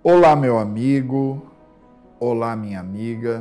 Olá, meu amigo, olá, minha amiga.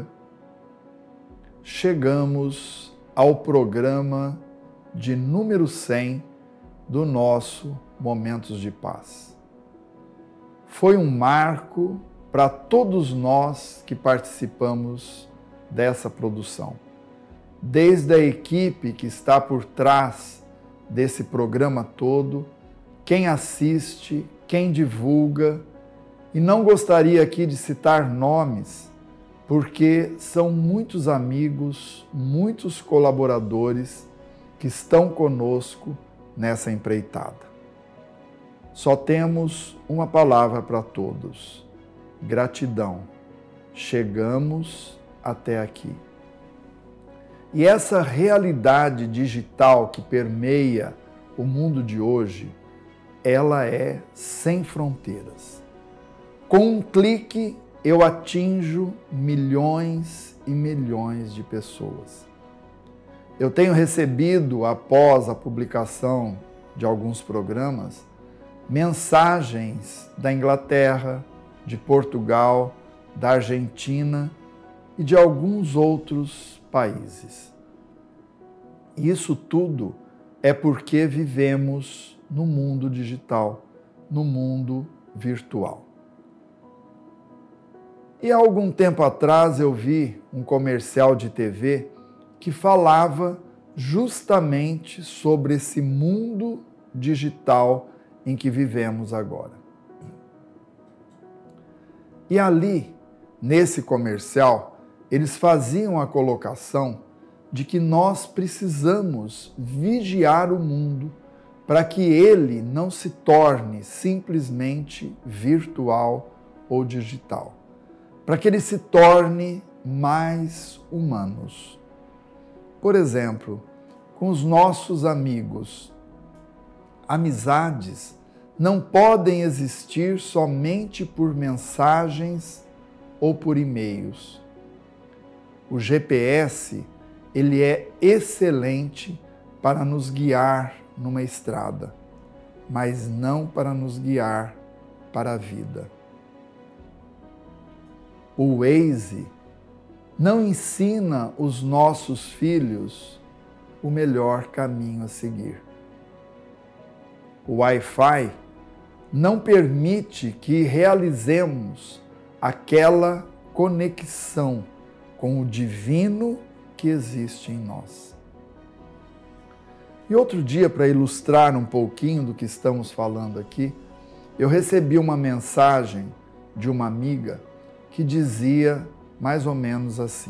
Chegamos ao programa de número 100 do nosso Momentos de Paz. Foi um marco para todos nós que participamos dessa produção. Desde a equipe que está por trás desse programa todo, quem assiste, quem divulga, e não gostaria aqui de citar nomes, porque são muitos amigos, muitos colaboradores que estão conosco nessa empreitada. Só temos uma palavra para todos: gratidão. Chegamos até aqui. E essa realidade digital que permeia o mundo de hoje, ela é sem fronteiras. Com um clique, eu atinjo milhões e milhões de pessoas. Eu tenho recebido, após a publicação de alguns programas, mensagens da Inglaterra, de Portugal, da Argentina e de alguns outros países. Isso tudo é porque vivemos no mundo digital, no mundo virtual. E há algum tempo atrás eu vi um comercial de TV que falava justamente sobre esse mundo digital em que vivemos agora. E ali, nesse comercial, eles faziam a colocação de que nós precisamos vigiar o mundo para que ele não se torne simplesmente virtual ou digital, para que ele se torne mais humanos. Por exemplo, com os nossos amigos, amizades não podem existir somente por mensagens ou por e-mails. O GPS, ele é excelente para nos guiar numa estrada, mas não para nos guiar para a vida. O Waze não ensina os nossos filhos o melhor caminho a seguir. O Wi-Fi não permite que realizemos aquela conexão com o divino que existe em nós. E outro dia, para ilustrar um pouquinho do que estamos falando aqui, eu recebi uma mensagem de uma amiga que dizia mais ou menos assim: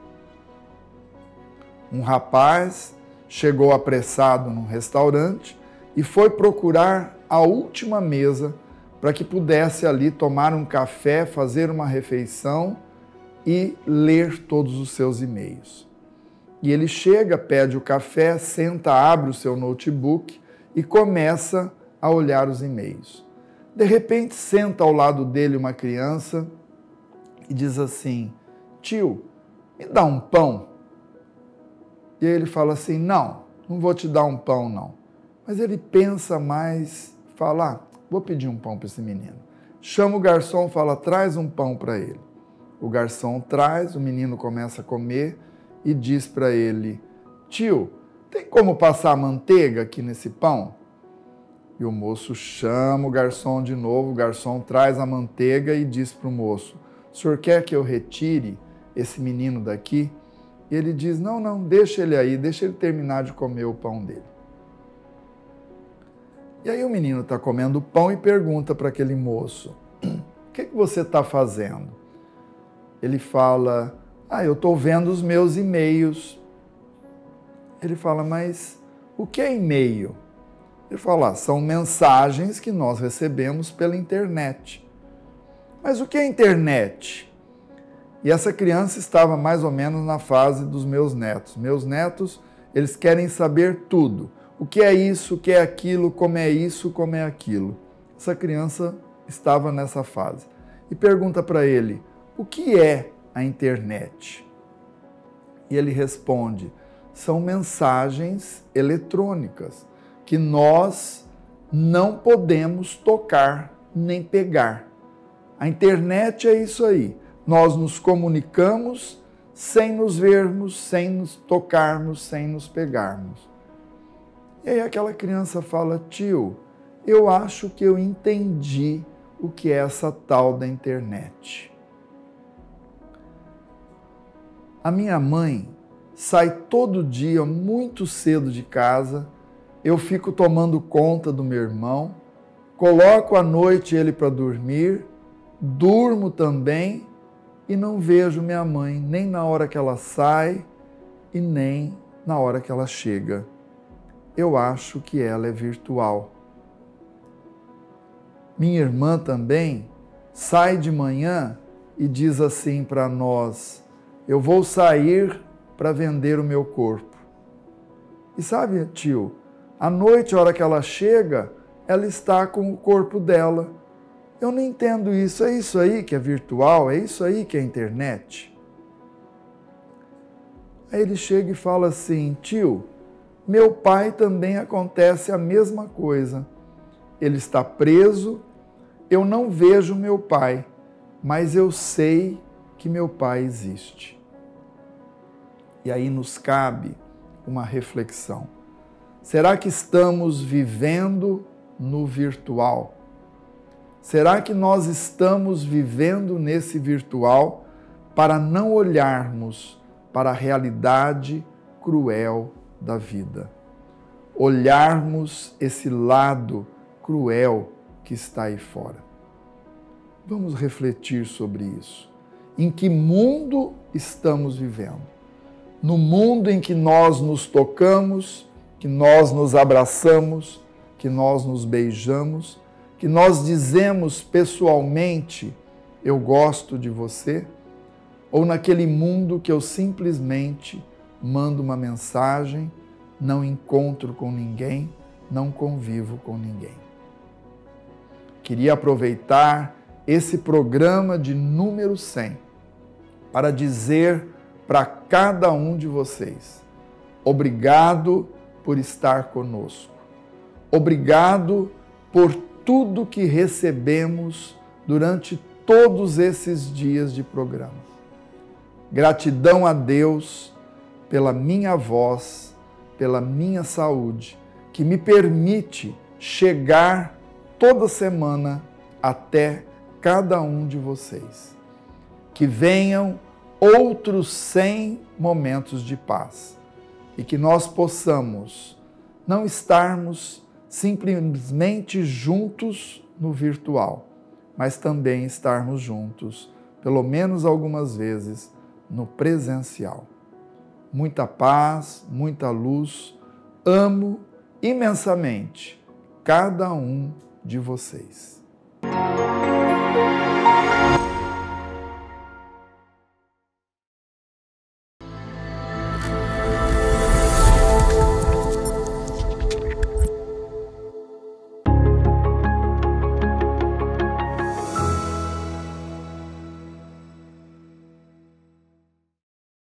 um rapaz chegou apressado num restaurante e foi procurar a última mesa para que pudesse ali tomar um café, fazer uma refeição e ler todos os seus e-mails. E ele chega, pede o café, senta, abre o seu notebook e começa a olhar os e-mails. De repente, senta ao lado dele uma criança e diz assim: tio, me dá um pão? E ele fala assim: não vou te dar um pão não. Mas ele pensa mais, fala: vou pedir um pão para esse menino. Chama o garçom, fala: traz um pão para ele. O garçom traz, o menino começa a comer e diz para ele: tio, tem como passar manteiga aqui nesse pão? E o moço chama o garçom de novo, o garçom traz a manteiga e diz para o moço: o senhor quer que eu retire esse menino daqui? E ele diz: não, deixa ele aí, deixa ele terminar de comer o pão dele. E aí o menino está comendo o pão e pergunta para aquele moço: o que você está fazendo? Ele fala: eu estou vendo os meus e-mails. Ele fala: mas o que é e-mail? Ele fala: são mensagens que nós recebemos pela internet. Mas o que é internet? E essa criança estava mais ou menos na fase dos meus netos. Meus netos, eles querem saber tudo. O que é isso, o que é aquilo, como é isso, como é aquilo. Essa criança estava nessa fase. E pergunta para ele: o que é a internet? E ele responde: são mensagens eletrônicas que nós não podemos tocar nem pegar. A internet é isso aí. Nós nos comunicamos sem nos vermos, sem nos tocarmos, sem nos pegarmos. E aí aquela criança fala: tio, eu acho que eu entendi o que é essa tal da internet. A minha mãe sai todo dia muito cedo de casa, eu fico tomando conta do meu irmão, coloco à noite ele para dormir, durmo também e não vejo minha mãe nem na hora que ela sai e nem na hora que ela chega. Eu acho que ela é virtual. Minha irmã também sai de manhã e diz assim para nós: eu vou sair para vender o meu corpo. E sabe, tio, à noite, a hora que ela chega, ela está com o corpo dela. Eu não entendo isso. É isso aí que é virtual? É isso aí que é internet? Aí ele chega e fala assim: tio, meu pai também acontece a mesma coisa. Ele está preso, eu não vejo meu pai, mas eu sei que meu pai existe. E aí nos cabe uma reflexão. Será que estamos vivendo no virtual? Será que nós estamos vivendo nesse virtual para não olharmos para a realidade cruel da vida? Olharmos esse lado cruel que está aí fora. Vamos refletir sobre isso. Em que mundo estamos vivendo? No mundo em que nós nos tocamos, que nós nos abraçamos, que nós nos beijamos, que nós dizemos pessoalmente: eu gosto de você? Ou naquele mundo que eu simplesmente mando uma mensagem, não encontro com ninguém, não convivo com ninguém? Queria aproveitar esse programa de número 100 para dizer para cada um de vocês: obrigado por estar conosco. Obrigado por tudo que recebemos durante todos esses dias de programa. Gratidão a Deus pela minha voz, pela minha saúde, que me permite chegar toda semana até cada um de vocês. Que venham outros 100 momentos de paz e que nós possamos não estarmos simplesmente juntos no virtual, mas também estarmos juntos, pelo menos algumas vezes, no presencial. Muita paz, muita luz. Amo imensamente cada um de vocês.